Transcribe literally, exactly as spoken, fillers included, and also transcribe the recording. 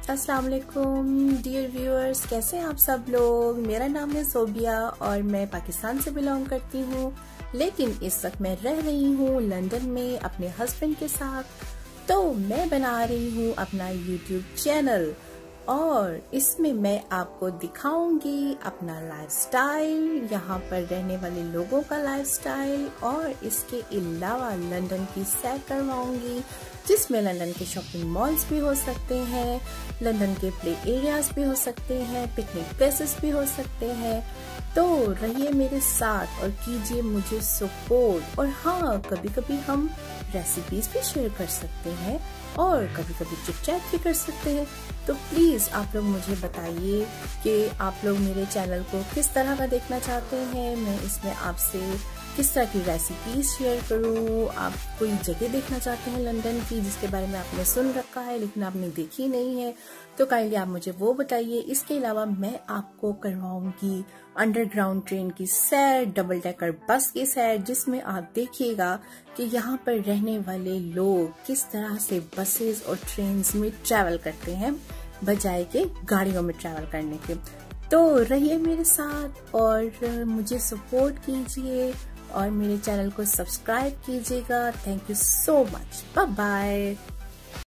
अस्सलाम वालेकुम dear viewers, कैसे हैं आप सब लोग। मेरा नाम है सोबिया और मैं पाकिस्तान से बिलोंग करती हूँ, लेकिन इस वक्त मैं रह रही हूँ लंदन में अपने हस्बैंड के साथ। तो मैं बना रही हूँ अपना यूट्यूब चैनल और इसमें मैं आपको दिखाऊंगी अपना लाइफस्टाइल, यहाँ पर रहने वाले लोगों का लाइफस्टाइल, और इसके अलावा लंदन की सैर करवाऊंगी, जिसमें लंदन के शॉपिंग मॉल्स भी हो सकते हैं, लंदन के प्ले एरियाज भी हो सकते हैं, पिकनिक प्लेसेस भी हो सकते हैं। तो रहिए मेरे साथ और कीजिए मुझे सपोर्ट। और हाँ, कभी कभी हम रेसिपीज भी शेयर कर सकते हैं और कभी कभी चिट चैट भी कर सकते हैं। तो प्लीज आप लोग मुझे बताइए कि आप लोग मेरे चैनल को किस तरह का देखना चाहते हैं। मैं इसमें आपसे किस तरह की रेसिपीज शेयर करूं। आप कोई जगह देखना चाहते हैं लंदन की जिसके बारे में आपने सुन रखा है लेकिन आपने देखी नहीं है, तो काइंडली आप मुझे वो बताइए। इसके अलावा मैं आपको करवाऊंगी अंडरग्राउंड ट्रेन की सैर, डबल डेकर बस की सैर, जिसमें आप देखिएगा कि यहाँ पर रहने वाले लोग किस तरह से बसेस और ट्रेन्स में ट्रैवल करते हैं बजाय के गाड़ियों में ट्रैवल करने के। तो रहिए मेरे साथ और मुझे सपोर्ट कीजिए और मेरे चैनल को सब्सक्राइब कीजिएगा। Thank you so much. Bye bye.